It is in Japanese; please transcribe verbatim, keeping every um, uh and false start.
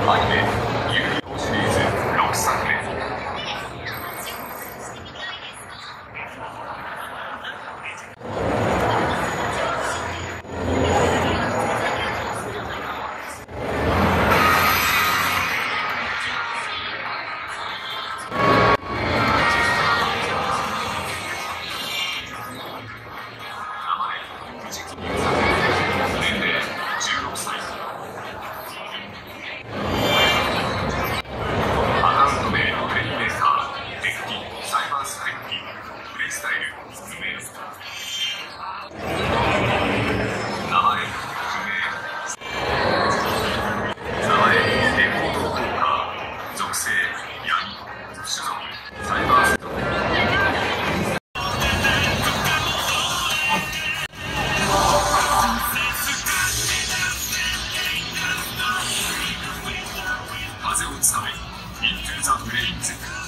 アニメ「遊戯王」シリーズろくさくめ。風をつかめ、イントゥ・ザ・フレイムズ。